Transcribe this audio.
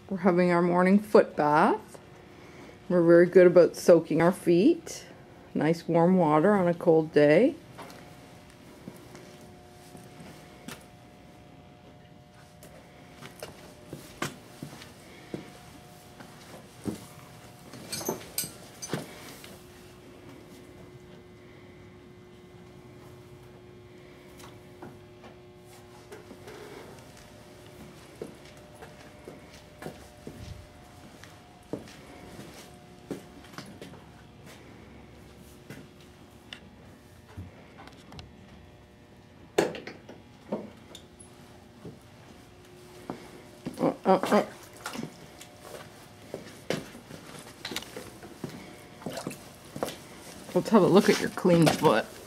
We're having our morning foot bath. We're very good about soaking our feet. Nice warm water on a cold day. Let's have a look at your clean foot.